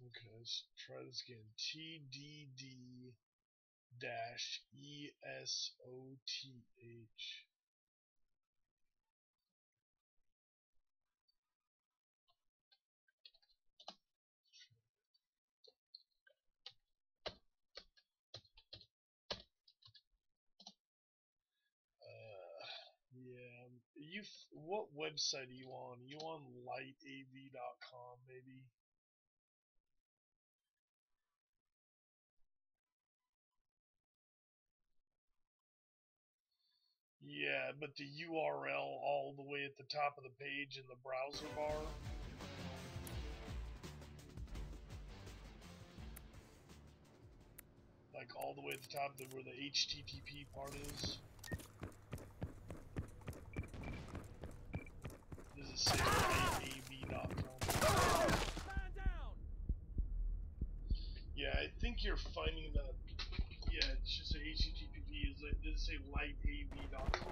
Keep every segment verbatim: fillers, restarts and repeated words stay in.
Okay, let's try this again. T D D dash E S O T H. Yeah, you. What website are you on? Are you on light A V dot com, maybe? Yeah, but the U R L all the way at the top of the page in the browser bar. Like all the way at the top, the, where the H T T P part is. Does it say light A V dot com? Yeah, I think you're finding that. Yeah, it's just H T T P. Is it? Does it say light A V dot com?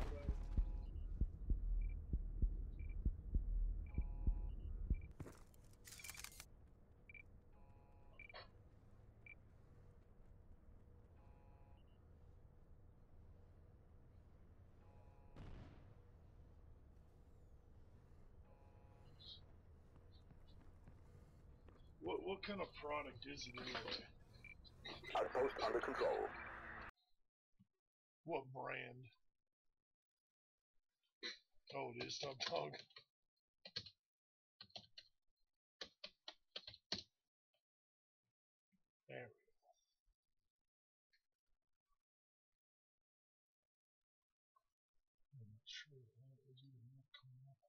What what kind of product is it anyway? Outpost under control. What brand? Oh, it is Top Dog. There we go. I'm not sure why it was even not coming up.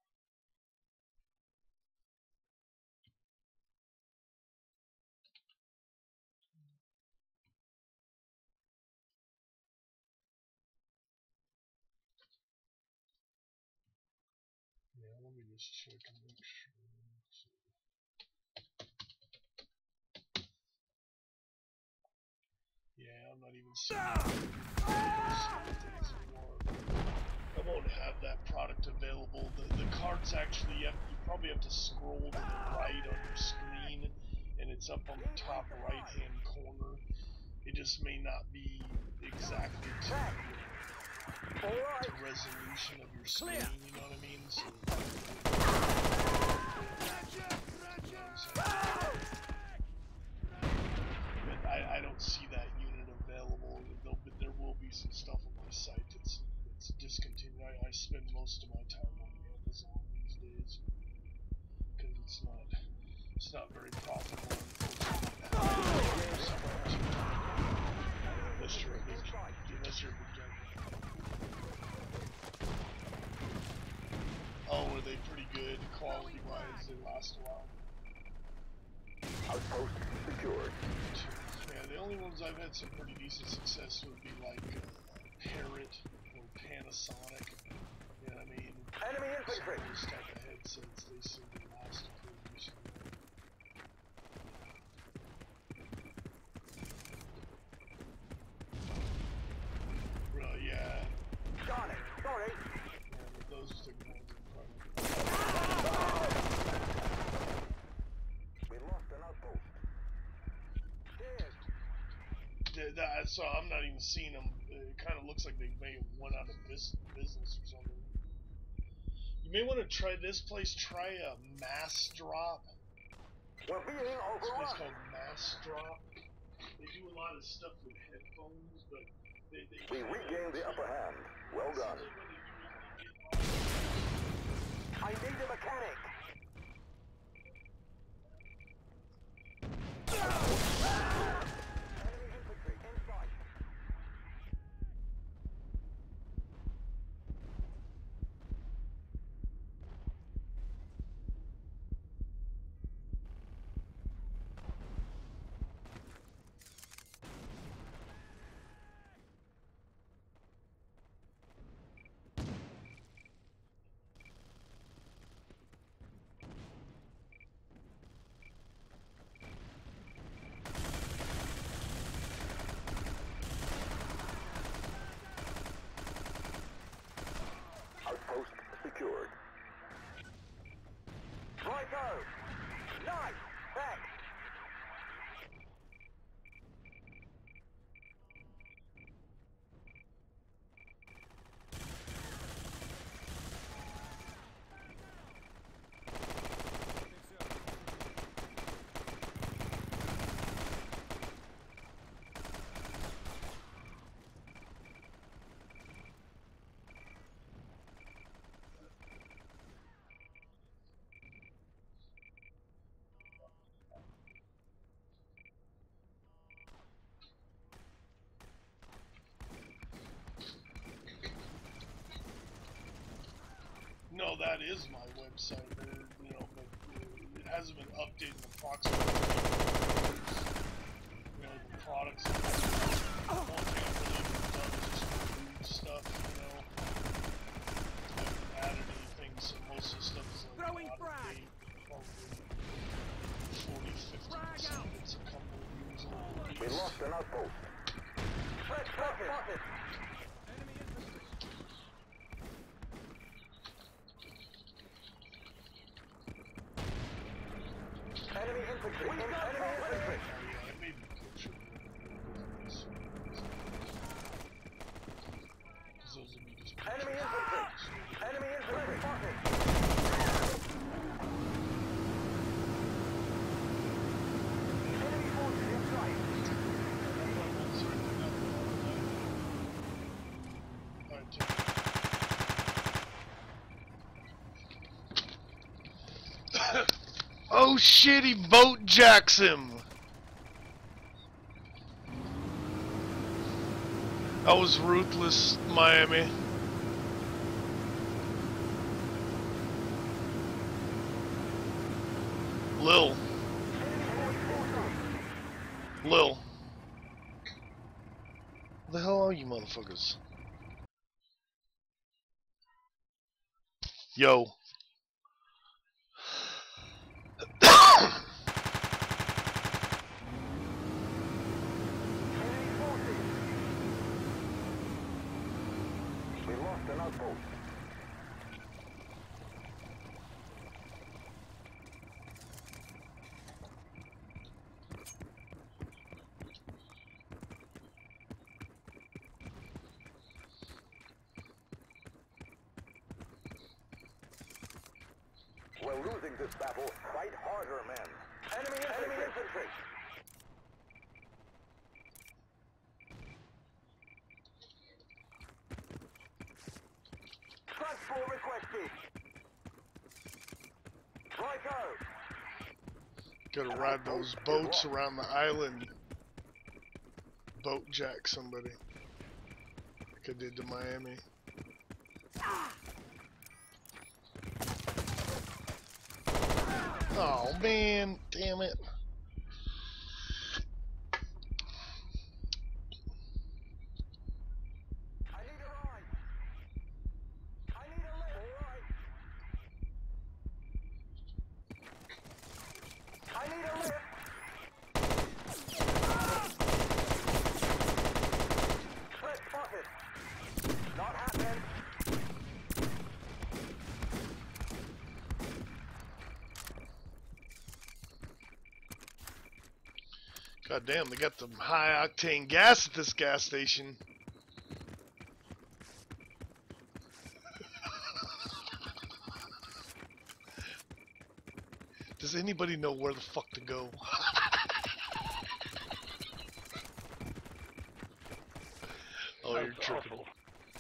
Yeah, let me just check and make sure. Yeah, I'm not even seeing it anymore. I won't have that product available. The, the card's actually, you, have, you probably have to scroll to the right on your screen, and it's up on the top right hand corner. It just may not be exactly to the resolution of your screen, you know what I mean? So, but I, I don't see that unit available. But there will be some stuff on my site that's, that's discontinued. I, I spend most of my time on Amazon these days because it's not it's not very profitable. Unless you're a big, unless you're a big junkie. Oh, were they pretty good quality-wise? They last a while. Outpost secured. Yeah, the only ones I've had some pretty decent success would be like uh, Parrot or Panasonic. You know what I mean? Enemy infantry. Some of those type of headsets, they seem to last a pretty decent while. Really, yeah. Got it. Sorry. Yeah, but those particular ones are probably. We lost an outpost. Cheers. That, so I'm not even seeing them. It kind of looks like they may have went out of business or something. You may want to try this place. Try a Mass Drop. We're being overrun. This place called Mass Drop. They do a lot of stuff with headphones, but they, they we regained the upper hand. Well done. I need a mechanic. Outpost secured. Righto! Nice! Thanks! that is my website, or, you know, but uh, it hasn't been updated in approximately years. You know, the products. The one thing I've really done is just remove stuff, you know. I haven't added anything, so most of the stuff is like out of date, probably forty, fifty percent. It's a couple of years old. We lost an outpost. Red spotted. Enemy infantry. Enemy infantry. Yeah, I made the picture. Because those would be just Enemy infantry. Enemy infantry. Spotted. Enemy forces in sight. Alright, take it. Oh shit, he boat jacks him! That was ruthless, Miami. Lil. Lil. Where the hell are you motherfuckers? Yo. We lost an outpost. We're losing this battle. Fight harder, men. Enemy infantry. Enemy infantry. Transport requested. Righto. Gotta ride those boats around the island. Boat jack somebody. Like I did to Miami. Oh man, damn it. I need a ride. I need a lift. I need a lift. Threat spotted. Not happening. God damn, they got the high octane gas at this gas station. Does anybody know where the fuck to go? Oh, you're tripping. Awful.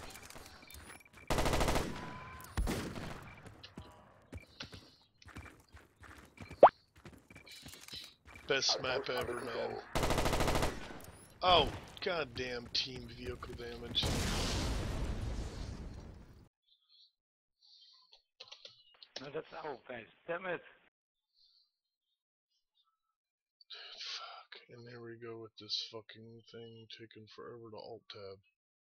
Best map ever, man. Oh, goddamn team vehicle damage. No, that's our base. Damn it. Fuck. And there we go with this fucking thing taking forever to alt tab.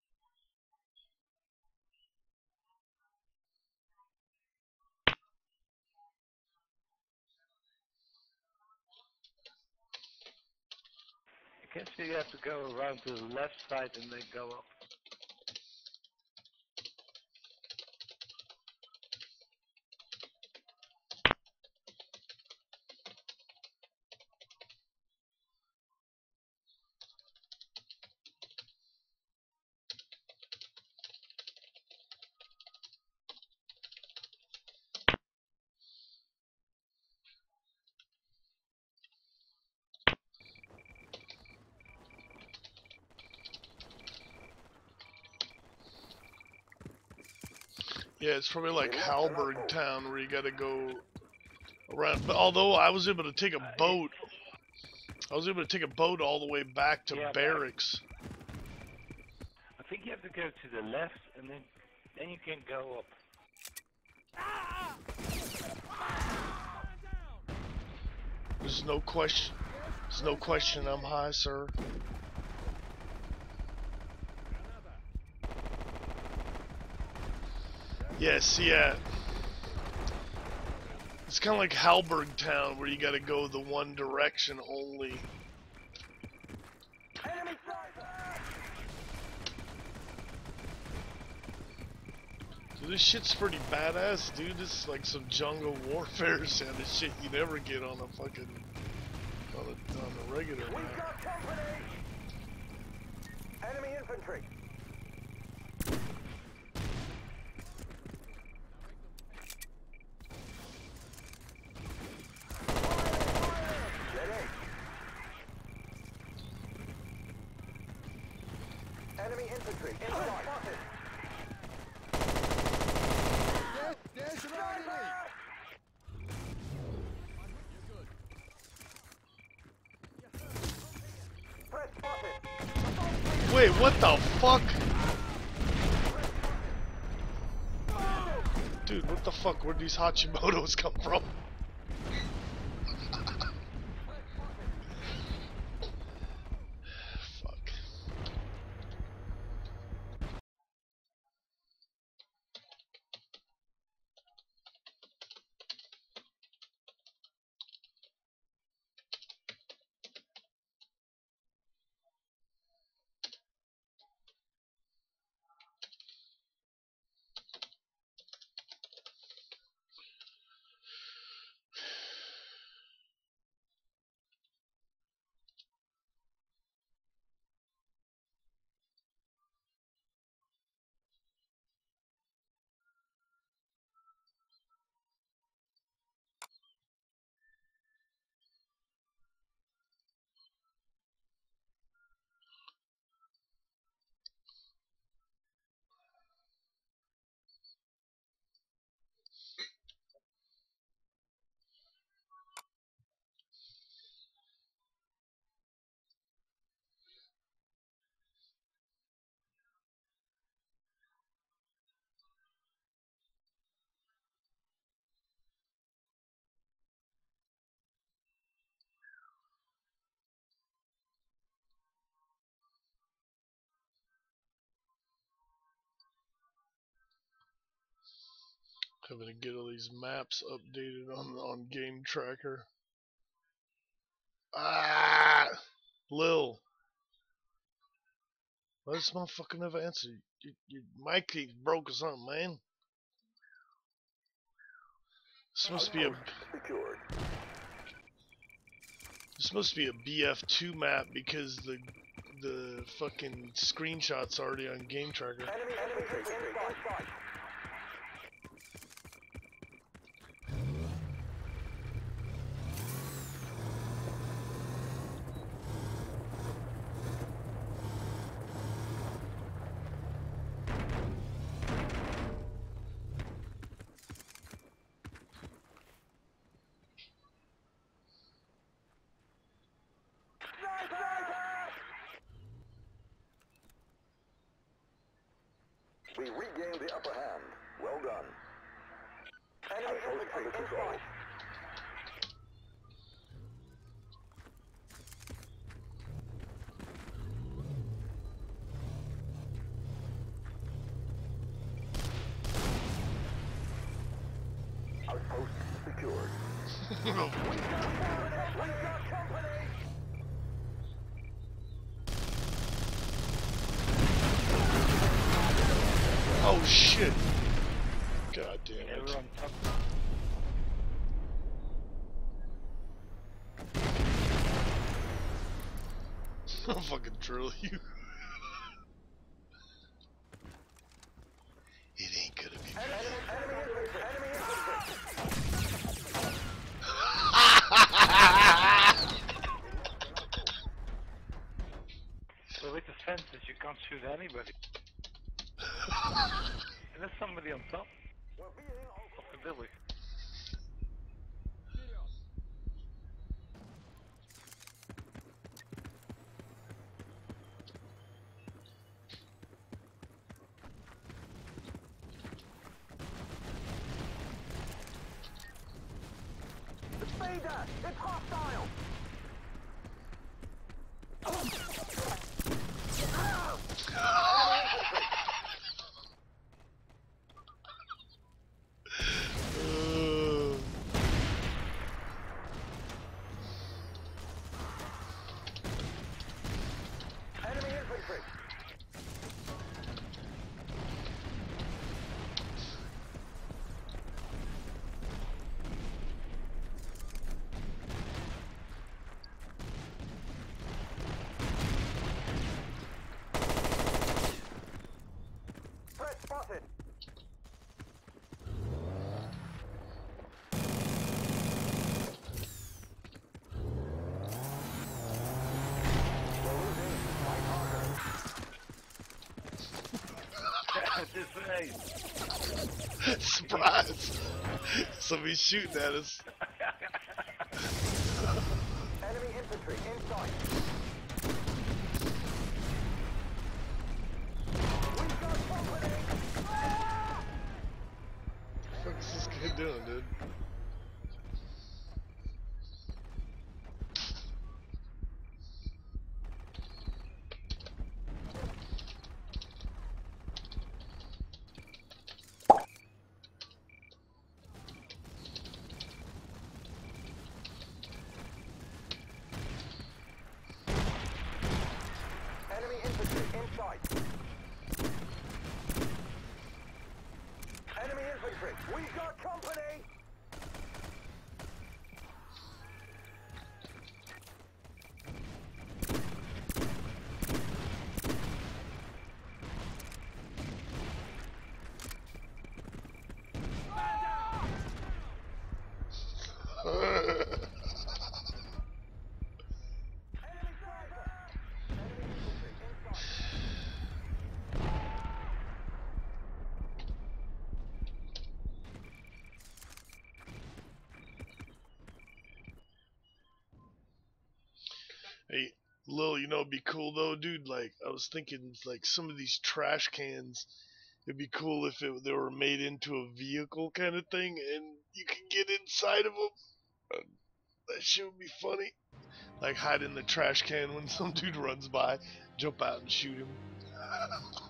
I guess you have to go around to the left side and then go up. Yeah, it's probably like Halberg Town where you gotta go around. But although I was able to take a boat, I was able to take a boat all the way back to Yeah, barracks. I think you have to go to the left and then then you can go up. There's no question. There's no question I'm high, sir. Yes, yeah. It's kind of like Halberg Town, where you got to go the one direction only. Enemy sight! Dude, this shit's pretty badass, dude. This is like some jungle warfare sound of shit you never get on a fucking on a, on a regular We've map. got company! Enemy infantry! Enemy infantry in sight. There, there's an enemy! Threat spotted. Wait, what the fuck? Dude, what the fuck? Where'd these Hachimotos come from? Fuck. Having to get all these maps updated on on Game Tracker. Ah, Lil, why does this motherfucker never answer? Your, your mic keeps broke or something, man. This must be a Secured. this must be a B F two map because the the fucking screenshot's already on Game Tracker. Enemy infantry in sight. We regained the upper hand. Well done. Enemy infantry under control. Outpost secured. We got company! Oh shit! God damn Yeah, it! we're on top. I'll fucking drill you. It ain't gonna be me. Enemy, enemy infantry! Enemy infantry! Well, with the fences, you can't shoot anybody. And there's somebody on top We're being of the building. that! It's hostile! Enemy infantry! Threat spotted! Surprise! Somebody's shooting at us. Enemy infantry in sight. We've got company! What the fuck is this guy doing, dude? Enemy infantry in sight. Enemy infantry, we've got company! Enemy sniper! Enemy infantry in sight. Hey, Lil, you know, it'd be cool though, dude. Like, I was thinking, like, some of these trash cans, it'd be cool if it, they were made into a vehicle kind of thing, and you could get inside of them. Uh, that shit would be funny. Like, hide in the trash can when some dude runs by, jump out and shoot him.